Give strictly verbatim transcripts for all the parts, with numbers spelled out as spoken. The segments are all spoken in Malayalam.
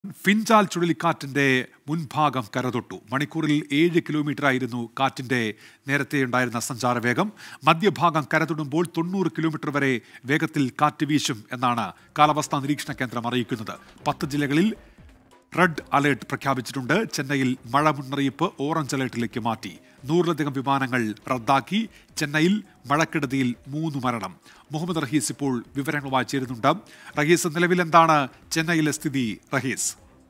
ഫിൻചാൽ ചുഴലിക്കാറ്റിന്റെ മുൻഭാഗം കരതൊട്ടു. മണിക്കൂറിൽ ഏഴ് കിലോമീറ്റർ ആയിരുന്നു കാറ്റിന്റെ നേരത്തെ ഉണ്ടായിരുന്ന സഞ്ചാരവേഗം. മധ്യഭാഗം കരതൊടുമ്പോൾ തൊണ്ണൂറ് കിലോമീറ്റർ വരെ വേഗത്തിൽ കാറ്റ് വീശും എന്നാണ് കാലാവസ്ഥാ നിരീക്ഷണ കേന്ദ്രം അറിയിക്കുന്നത്. പത്ത് ജില്ലകളിൽ റെഡ് അലേർട്ട് പ്രഖ്യാപിച്ചിട്ടുണ്ട്. ചെന്നൈയിൽ മഴ മുന്നറിയിപ്പ് ഓറഞ്ച് അലേർട്ടിലേക്ക് മാറ്റി. നൂറിലധികം വിമാനങ്ങൾ റദ്ദാക്കി. ചെന്നൈയിൽ മഴക്കെടുതിയിൽ മൂന്ന് മരണം. മുഹമ്മദ് റഹീസ് ഇപ്പോൾ വിവരങ്ങളുമായി ചേരുന്നുണ്ട്. റഹീസ്, നിലവിൽ എന്താണ് ചെന്നൈയിലെ സ്ഥിതി? റഹീസ്,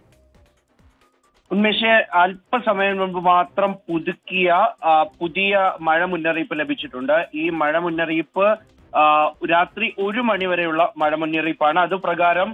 ഉന്മേഷ്, അല്പസമയം മുൻപ് മാത്രം പുതുക്കിയ പുതിയ മഴ മുന്നറിയിപ്പ് ലഭിച്ചിട്ടുണ്ട്. ഈ മഴ മുന്നറിയിപ്പ് രാത്രി ഒരു മണി വരെയുള്ള മഴ മുന്നറിയിപ്പാണ്. അതുപ്രകാരം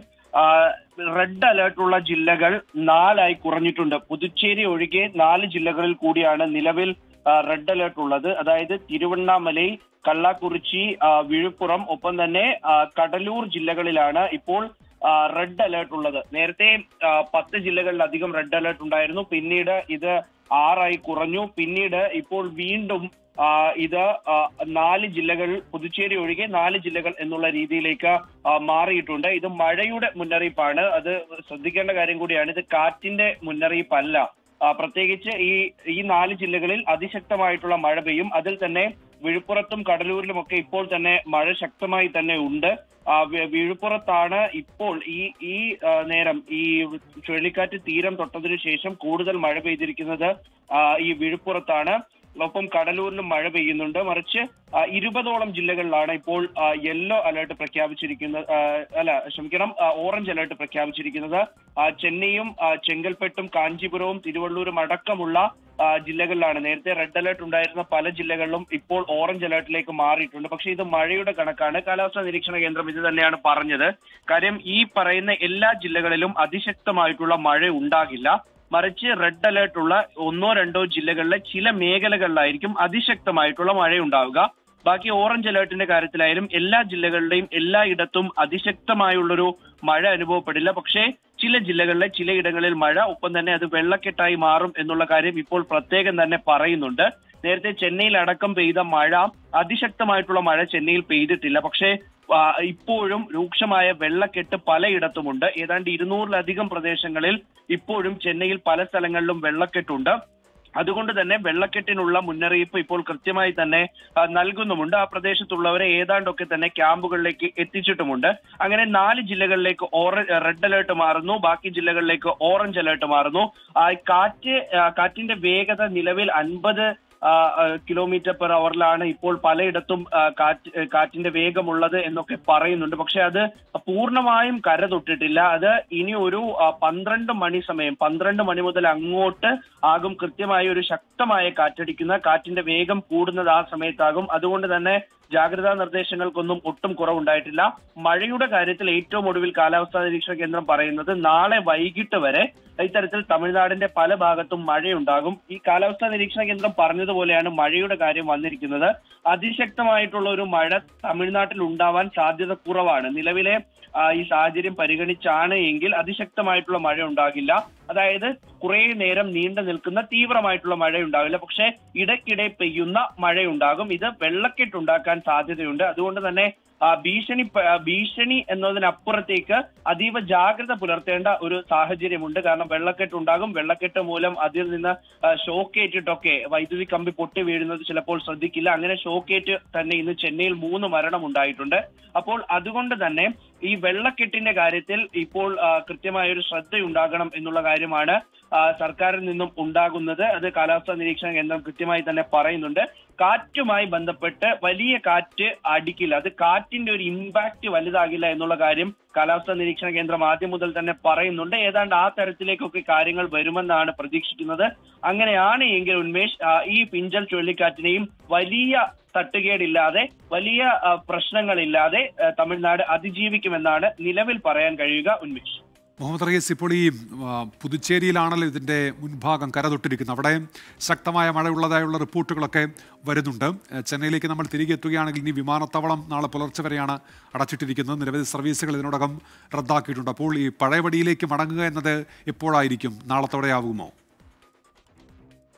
റെഡ് അലേർട്ടുള്ള ജില്ലകൾ നാലായി കുറഞ്ഞിട്ടുണ്ട്. പുതുച്ചേരി ഒഴികെ നാല് ജില്ലകളിൽ കൂടിയാണ് നിലവിൽ റെഡ് അലേർട്ട് ഉള്ളത്. അതായത് തിരുവണ്ണാമലൈ, കള്ളാക്കുറിച്ചി, വിഴുപ്പുറം, ഒപ്പം തന്നെ കടലൂർ ജില്ലകളിലാണ് ഇപ്പോൾ റെഡ് അലേർട്ട് ഉള്ളത്. നേരത്തെ പത്ത് ജില്ലകളിലധികം റെഡ് അലേർട്ട് ഉണ്ടായിരുന്നു. പിന്നീട് ഇത് ആറായി കുറഞ്ഞു. പിന്നീട് ഇപ്പോൾ വീണ്ടും ഇത് നാല് ജില്ലകൾ, പുതുച്ചേരി ഒഴികെ നാല് ജില്ലകൾ എന്നുള്ള രീതിയിലേക്ക് മാറിയിട്ടുണ്ട്. ഇത് മഴയുടെ മുന്നറിയിപ്പാണ്. അത് ശ്രദ്ധിക്കേണ്ട കാര്യം കൂടിയാണ്. ഇത് കാറ്റിന്റെ മുന്നറിയിപ്പല്ല. പ്രത്യേകിച്ച് ഈ ഈ നാല് ജില്ലകളിൽ അതിശക്തമായിട്ടുള്ള മഴ പെയ്യും. അതിൽ തന്നെ വിഴുപ്പുറത്തും കടലൂരിലുമൊക്കെ ഇപ്പോൾ തന്നെ മഴ ശക്തമായി തന്നെ ഉണ്ട്. വിഴുപ്പുറത്താണ് ഇപ്പോൾ ഈ ഈ നേരം ഈ ചുഴലിക്കാറ്റ് തീരം തൊട്ടതിനു ശേഷം കൂടുതൽ മഴ പെയ്തിരിക്കുന്നത് ഈ വിഴുപ്പുറത്താണ്. ഒപ്പം കടലൂരിലും മഴ പെയ്യുന്നുണ്ട്. മറിച്ച് ഇരുപതോളം ജില്ലകളിലാണ് ഇപ്പോൾ യെല്ലോ അലേർട്ട് പ്രഖ്യാപിച്ചിരിക്കുന്നത്. അല്ല ക്ഷമിക്കണം ഓറഞ്ച് അലേർട്ട് പ്രഖ്യാപിച്ചിരിക്കുന്നത്. ചെന്നൈയും ചെങ്കൽപ്പെട്ടും കാഞ്ചീപുരവും തിരുവള്ളൂരും അടക്കമുള്ള ജില്ലകളിലാണ്. നേരത്തെ റെഡ് അലേർട്ട് ഉണ്ടായിരുന്ന പല ജില്ലകളിലും ഇപ്പോൾ ഓറഞ്ച് അലേർട്ടിലേക്ക് മാറിയിട്ടുണ്ട്. പക്ഷേ ഇത് മഴയുടെ കണക്കാണ്. കാലാവസ്ഥാ നിരീക്ഷണ കേന്ദ്രം ഇത് തന്നെയാണ് പറഞ്ഞത്. കാര്യം ഈ പറയുന്ന എല്ലാ ജില്ലകളിലും അതിശക്തമായിട്ടുള്ള മഴ ഉണ്ടാകില്ല. മറിച്ച് റെഡ് അലേർട്ട് ഉള്ള ഒന്നോ രണ്ടോ ജില്ലകളിലെ ചില മേഖലകളിലായിരിക്കും അതിശക്തമായിട്ടുള്ള മഴയുണ്ടാവുക. ബാക്കി ഓറഞ്ച് അലേർട്ടിന്റെ കാര്യത്തിലായാലും എല്ലാ ജില്ലകളിലെയും എല്ലായിടത്തും അതിശക്തമായുള്ളൊരു മഴ അനുഭവപ്പെടില്ല. പക്ഷേ ചില ജില്ലകളിലെ ചിലയിടങ്ങളിൽ മഴ, ഒപ്പം തന്നെ അത് വെള്ളക്കെട്ടായി മാറും എന്നുള്ള കാര്യം ഇപ്പോൾ പ്രത്യേകം തന്നെ പറയുന്നുണ്ട്. നേരത്തെ ചെന്നൈയിൽ അടക്കം പെയ്ത മഴ, അതിശക്തമായിട്ടുള്ള മഴ ചെന്നൈയിൽ പെയ്തിട്ടില്ല. പക്ഷേ ഇപ്പോഴും രൂക്ഷമായ വെള്ളക്കെട്ട് പലയിടത്തുമുണ്ട്. ഏതാണ്ട് ഇരുന്നൂറിലധികം പ്രദേശങ്ങളിൽ ഇപ്പോഴും ചെന്നൈയിൽ പല സ്ഥലങ്ങളിലും വെള്ളക്കെട്ടുണ്ട്. അതുകൊണ്ട് തന്നെ വെള്ളക്കെട്ടിനുള്ള മുന്നറിയിപ്പ് ഇപ്പോൾ കൃത്യമായി തന്നെ നൽകുന്നുമുണ്ട്. ആ പ്രദേശത്തുള്ളവരെ ഏതാണ്ടൊക്കെ തന്നെ ക്യാമ്പുകളിലേക്ക് എത്തിച്ചിട്ടുമുണ്ട്. അങ്ങനെ നാല് ജില്ലകളിലേക്ക് ഓറഞ്ച് റെഡ് അലേർട്ട് മാറുന്നു. ബാക്കി ജില്ലകളിലേക്ക് ഓറഞ്ച് അലേർട്ട് മാറുന്നു. കാറ്റ് കാറ്റിന്റെ വേഗത നിലവിൽ അൻപത് കിലോമീറ്റർ പെർ അവറിലാണ് ഇപ്പോൾ പലയിടത്തും കാറ്റ് കാറ്റിന്റെ വേഗമുള്ളത് എന്നൊക്കെ പറയുന്നുണ്ട്. പക്ഷെ അത് പൂർണ്ണമായും കര തൊട്ടിട്ടില്ല. അത് ഇനി ഒരു പന്ത്രണ്ട് മണി സമയം പന്ത്രണ്ട് മണി മുതൽ അങ്ങോട്ട് ആകും കൃത്യമായി ഒരു ശക്തമായ കാറ്റടിക്കുന്ന, കാറ്റിന്റെ വേഗം കൂടുന്നത് ആ സമയത്താകും. അതുകൊണ്ട് തന്നെ ജാഗ്രതാ നിർദ്ദേശങ്ങൾക്കൊന്നും ഒട്ടും കുറവുണ്ടായിട്ടില്ല. മഴയുടെ കാര്യത്തിൽ ഏറ്റവും ഒടുവിൽ കാലാവസ്ഥാ നിരീക്ഷണ കേന്ദ്രം പറയുന്നത് നാളെ വൈകിട്ട് വരെ ഇത്തരത്തിൽ തമിഴ്നാടിന്റെ പല ഭാഗത്തും മഴയുണ്ടാകും. ഈ കാലാവസ്ഥാ നിരീക്ഷണ കേന്ദ്രം പറഞ്ഞതുപോലെയാണ് മഴയുടെ കാര്യം വന്നിരിക്കുന്നത്. അതിശക്തമായിട്ടുള്ള ഒരു മഴ തമിഴ്നാട്ടിൽ ഉണ്ടാവാൻ സാധ്യത കുറവാണ്. നിലവിലെ ഈ സാഹചര്യം പരിഗണിച്ചാണ് എങ്കിൽ അതിശക്തമായിട്ടുള്ള മഴ ഉണ്ടാകില്ല. അതായത് കുറെ നേരം നീണ്ടു നിൽക്കുന്ന തീവ്രമായിട്ടുള്ള മഴ ഉണ്ടാവില്ല. പക്ഷെ ഇടയ്ക്കിടെ പെയ്യുന്ന മഴയുണ്ടാകും. ഇത് വെള്ളക്കെട്ടുണ്ടാക്കാൻ സാധ്യതയുണ്ട്. അതുകൊണ്ട് തന്നെ ഭീഷണി ഭീഷണി എന്നതിനപ്പുറത്തേക്ക് അതീവ ജാഗ്രത പുലർത്തേണ്ട ഒരു സാഹചര്യമുണ്ട്. കാരണം വെള്ളക്കെട്ടുണ്ടാകും. വെള്ളക്കെട്ട് മൂലം അതിൽ നിന്ന് ഷോക്കേറ്റിട്ടൊക്കെ വൈദ്യുതി കമ്പി പൊട്ടി വീഴുന്നത് ചിലപ്പോൾ ശ്രദ്ധിക്കില്ല. അങ്ങനെ ഷോക്കേറ്റ് തന്നെ ഇന്ന് ചെന്നൈയിൽ മൂന്ന് മരണം ഉണ്ടായിട്ടുണ്ട്. അപ്പോൾ അതുകൊണ്ട് തന്നെ ഈ വെള്ളക്കെട്ടിന്റെ കാര്യത്തിൽ ഇപ്പോൾ കൃത്യമായ ഒരു ശ്രദ്ധയുണ്ടാകണം എന്നുള്ള കാര്യമാണ് സർക്കാരിൽ നിന്നും ഉണ്ടാകുന്നത്. അത് കാലാവസ്ഥാ നിരീക്ഷണ കേന്ദ്രം കൃത്യമായി തന്നെ പറയുന്നുണ്ട്. കാറ്റുമായി ബന്ധപ്പെട്ട് വലിയ കാറ്റ് അടിക്കില്ല, അത് കാറ്റിന്റെ ഒരു ഇമ്പാക്ട് വലുതാകില്ല എന്നുള്ള കാര്യം കാലാവസ്ഥാ നിരീക്ഷണ കേന്ദ്രം ആദ്യം മുതൽ തന്നെ പറയുന്നുണ്ട്. ഏതാണ്ട് ആ തരത്തിലേക്കൊക്കെ കാര്യങ്ങൾ വരുമെന്നാണ് പ്രതീക്ഷിക്കുന്നത്. അങ്ങനെയാണ് എങ്കിൽ ഉന്മേഷ്, ഈ ഫിൻചാൽ ചുഴലിക്കാറ്റിനെയും വലിയ തട്ടുകേടില്ലാതെ, വലിയ പ്രശ്നങ്ങളില്ലാതെ തമിഴ്നാട് അതിജീവിക്കുമെന്നാണ് നിലവിൽ പറയാൻ കഴിയുക. ഉന്മേഷ്, മുഹമ്മദ് റഹീസ്, ഇപ്പോൾ ഈ പുതുച്ചേരിയിലാണല്ലോ ഇതിൻ്റെ മുൻഭാഗം കരതൊട്ടിരിക്കുന്നത്. അവിടെ ശക്തമായ മഴയുള്ളതായുള്ള റിപ്പോർട്ടുകളൊക്കെ വരുന്നുണ്ട്. ചെന്നൈയിലേക്ക് നമ്മൾ തിരികെ എത്തുകയാണെങ്കിൽ ഇനി വിമാനത്താവളം നാളെ പുലർച്ചെ വരെയാണ് അടച്ചിട്ടിരിക്കുന്നത്. നിരവധി സർവീസുകൾ ഇതിനോടകം റദ്ദാക്കിയിട്ടുണ്ട്. അപ്പോൾ ഈ പഴയപടിയിലേക്ക് മടങ്ങുക എന്നത് എപ്പോഴായിരിക്കും? നാളത്തോടെ ആവുമോ?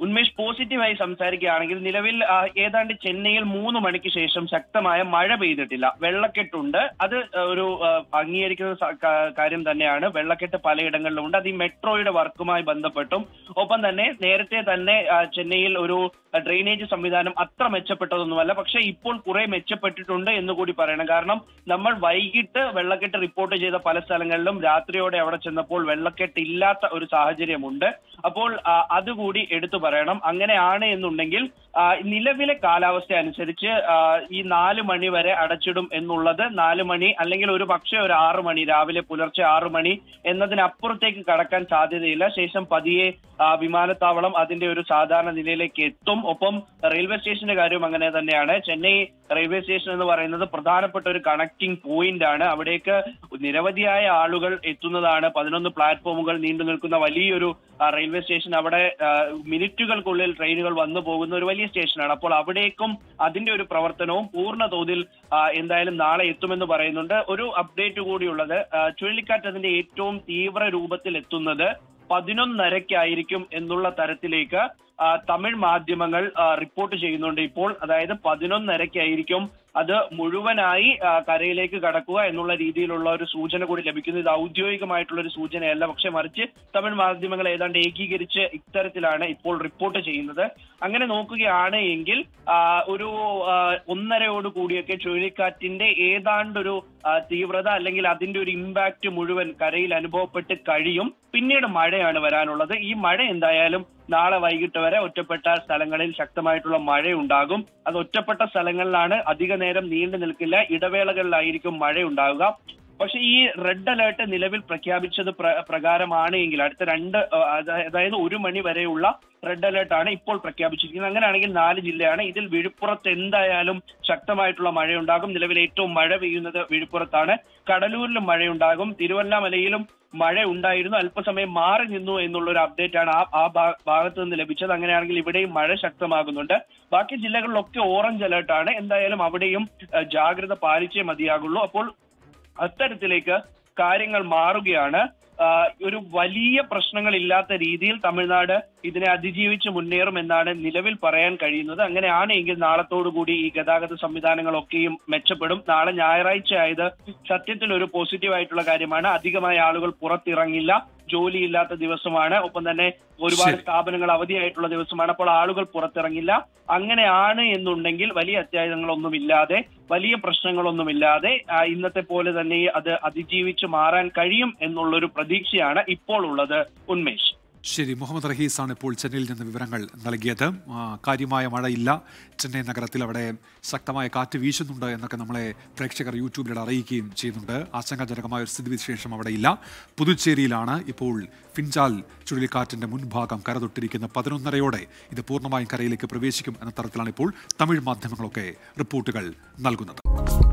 ഉന്മേഷ്, പോസിറ്റീവായി സംസാരിക്കുകയാണെങ്കിൽ നിലവിൽ ഏതാണ്ട് ചെന്നൈയിൽ മൂന്ന് മണിക്ക് ശേഷം ശക്തമായ മഴ പെയ്തിട്ടില്ല. വെള്ളക്കെട്ടുണ്ട്, അത് ഒരു അംഗീകരിക്കുന്ന കാര്യം തന്നെയാണ്. വെള്ളക്കെട്ട് പലയിടങ്ങളിലുണ്ട്. അത് ഈ മെട്രോയുടെ വർക്കുമായി ബന്ധപ്പെട്ടും ഒപ്പം തന്നെ നേരത്തെ തന്നെ ചെന്നൈയിൽ ഒരു ഡ്രെയിനേജ് സംവിധാനം അത്ര മെച്ചപ്പെട്ടതൊന്നുമല്ല. പക്ഷെ ഇപ്പോൾ കുറെ മെച്ചപ്പെട്ടിട്ടുണ്ട് എന്ന് കൂടി പറയണം. കാരണം നമ്മൾ വൈകിട്ട് വെള്ളക്കെട്ട് റിപ്പോർട്ട് ചെയ്ത പല സ്ഥലങ്ങളിലും രാത്രിയോടെ അവിടെ ചെന്നപ്പോൾ വെള്ളക്കെട്ട് ഇല്ലാത്ത ഒരു സാഹചര്യമുണ്ട്. അപ്പോൾ അതുകൂടി എടുത്തു പറയണം. അങ്ങനെയാണ് എന്നുണ്ടെങ്കിൽ നിലവിലെ കാലാവസ്ഥ അനുസരിച്ച് ഈ നാല് മണി വരെ അടച്ചിടും എന്നുള്ളത് നാല് മണി അല്ലെങ്കിൽ ഒരു പക്ഷേ ഒരു ആറു മണി രാവിലെ പുലർച്ചെ ആറു മണി എന്നതിനപ്പുറത്തേക്ക് കടക്കാൻ സാധ്യതയില്ല. ശേഷം പതിയെ വിമാനത്താവളം അതിന്റെ ഒരു സാധാരണ നിലയിലേക്ക് എത്തും. ഒപ്പം റെയിൽവേ സ്റ്റേഷന്റെ കാര്യവും അങ്ങനെ തന്നെയാണ്. ചെന്നൈ റെയിൽവേ സ്റ്റേഷൻ എന്ന് പറയുന്നത് പ്രധാനപ്പെട്ട ഒരു കണക്ടിംഗ് പോയിന്റ് ആണ്. അവിടേക്ക് നിരവധിയായ ആളുകൾ എത്തുന്നതാണ്. പതിനൊന്ന് പ്ലാറ്റ്ഫോമുകൾ നീണ്ടു നിൽക്കുന്ന വലിയൊരു റെയിൽവേ സ്റ്റേഷൻ. അവിടെ മിനിറ്റുകൾക്കുള്ളിൽ ട്രെയിനുകൾ വന്നു പോകുന്ന ഒരു വലിയ സ്റ്റേഷനാണ്. അപ്പോൾ അവിടേക്കും അതിന്റെ ഒരു പ്രവർത്തനവും പൂർണ്ണ തോതിൽ എന്തായാലും നാളെ എത്തുമെന്ന് പറയുന്നുണ്ട്. ഒരു അപ്ഡേറ്റ് കൂടിയുള്ളത്, ചുഴലിക്കാറ്റ് അതിന്റെ ഏറ്റവും തീവ്ര രൂപത്തിൽ എത്തുന്നത് പതിനൊന്നരയ്ക്കായിരിക്കും എന്നുള്ള തരത്തിലേക്ക് തമിഴ് മാധ്യമങ്ങൾ റിപ്പോർട്ട് ചെയ്യുന്നുണ്ട് ഇപ്പോൾ. അതായത് പതിനൊന്നരയ്ക്കായിരിക്കും അത് മുഴുവനായി കരയിലേക്ക് കടക്കുക എന്നുള്ള രീതിയിലുള്ള ഒരു സൂചന കൂടി ലഭിക്കുന്നു. ഇത് ഔദ്യോഗികമായിട്ടുള്ള ഒരു സൂചനയല്ല, പക്ഷെ മറിച്ച് തമിഴ് മാധ്യമങ്ങൾ ഏതാണ്ട് ഏകീകരിച്ച് ഇത്തരത്തിലാണ് ഇപ്പോൾ റിപ്പോർട്ട് ചെയ്യുന്നത്. അങ്ങനെ നോക്കുകയാണ് എങ്കിൽ ഒരു ഒന്നരയോട് കൂടിയൊക്കെ ചുഴലിക്കാറ്റിന്റെ ഏതാണ്ടൊരു തീവ്രത അല്ലെങ്കിൽ അതിന്റെ ഒരു ഇമ്പാക്ട് മുഴുവൻ കരയിൽ അനുഭവപ്പെട്ട് കഴിയും. പിന്നീട് മഴയാണ് വരാനുള്ളത്. ഈ മഴ എന്തായാലും നാളെ വൈകിട്ട് വരെ ഒറ്റപ്പെട്ട സ്ഥലങ്ങളിൽ ശക്തമായിട്ടുള്ള മഴയുണ്ടാകും. അത് ഒറ്റപ്പെട്ട സ്ഥലങ്ങളിലാണ്, അധിക നേരം നീണ്ടു നിൽക്കില്ല, ഇടവേളകളിലായിരിക്കും മഴയുണ്ടാവുക. പക്ഷെ ഈ റെഡ് അലേർട്ട് നിലവിൽ പ്രഖ്യാപിച്ചത് പ്രകാരമാണ് എങ്കിൽ അടുത്ത രണ്ട് അതായത് ഒരു മണി വരെയുള്ള റെഡ് അലേർട്ട് ആണ് ഇപ്പോൾ പ്രഖ്യാപിച്ചിരിക്കുന്നത്. അങ്ങനെയാണെങ്കിൽ നാല് ജില്ലയാണ്. ഇതിൽ വിഴുപ്പുറത്ത് എന്തായാലും ശക്തമായിട്ടുള്ള മഴയുണ്ടാകും. നിലവിൽ ഏറ്റവും മഴ പെയ്യുന്നത് വിഴുപ്പുറത്താണ്. കടലൂരിലും മഴയുണ്ടാകും. തിരുവല്ലാമലയിലും മഴ ഉണ്ടായിരുന്നു, അല്പസമയം മാറി നിന്നു എന്നുള്ള ഒരു അപ്ഡേറ്റ് ആണ് ആ ആ ഭാഗത്ത് നിന്ന് ലഭിച്ചത്. അങ്ങനെയാണെങ്കിൽ ഇവിടെയും മഴ ശക്തമാകുന്നുണ്ട്. ബാക്കി ജില്ലകളിലൊക്കെ ഓറഞ്ച് അലേർട്ടാണ്. എന്തായാലും അവിടെയും ജാഗ്രത പാലിച്ചേ മതിയാകുള്ളൂ. അപ്പോൾ അത്തരത്തിലേക്ക് കാര്യങ്ങൾ മാറുകയാണ്. ഒരു വലിയ പ്രശ്നങ്ങളില്ലാത്ത രീതിയിൽ തമിഴ്നാട് ഇതിനെ അതിജീവിച്ച് മുന്നേറും എന്നാണ് നിലവിൽ പറയാൻ കഴിയുന്നത്. അങ്ങനെയാണ് എങ്കിൽ നാളത്തോടുകൂടി ഈ ഗതാഗത സംവിധാനങ്ങളൊക്കെയും മെച്ചപ്പെടും. നാളെ ഞായറാഴ്ച ആയത് സത്യത്തിൽ ഒരു പോസിറ്റീവ് ആയിട്ടുള്ള കാര്യമാണ്. അധികമായ ആളുകൾ പുറത്തിറങ്ങില്ല, ജോലിയില്ലാത്ത ദിവസമാണ്. ഒപ്പം തന്നെ ഒരുപാട് സ്ഥാപനങ്ങൾ അവധിയായിട്ടുള്ള ദിവസമാണ്. അപ്പോൾ ആളുകൾ പുറത്തിറങ്ങില്ല. അങ്ങനെയാണ് എന്നുണ്ടെങ്കിൽ വലിയ അത്യാഹിതങ്ങളൊന്നുമില്ലാതെ വലിയ പ്രശ്നങ്ങളൊന്നുമില്ലാതെ ഇന്നത്തെ പോലെ തന്നെ അത് അതിജീവിച്ച് മാറാൻ കഴിയും എന്നുള്ളൊരു പ്രതീക്ഷയാണ് ഇപ്പോൾ ഉള്ളത്. ഉന്മേഷ്, ശരി. മുഹമ്മദ് റഹീസാണ് ഇപ്പോൾ ചെന്നൈയിൽ നിന്ന് വിവരങ്ങൾ നൽകിയത്. കാര്യമായ മഴയില്ല ചെന്നൈ നഗരത്തിൽ, അവിടെ ശക്തമായ കാറ്റ് വീശുന്നുണ്ട് എന്നൊക്കെ നമ്മളെ പ്രേക്ഷകർ യൂട്യൂബിലൂടെ അറിയിക്കുകയും ചെയ്യുന്നുണ്ട്. ആശങ്കാജനകമായ ഒരു സ്ഥിതിവിശേഷം അവിടെ ഇല്ല. പുതുച്ചേരിയിലാണ് ഇപ്പോൾ ഫിൻജാൽ ചുഴലിക്കാറ്റിന്റെ മുൻഭാഗം കരതൊട്ടിരിക്കുന്ന പതിനൊന്നരയോടെ ഇത് പൂർണ്ണമായും കരയിലേക്ക് പ്രവേശിക്കും എന്ന തരത്തിലാണ് ഇപ്പോൾ തമിഴ് മാധ്യമങ്ങളൊക്കെ റിപ്പോർട്ടുകൾ നൽകുന്നത്.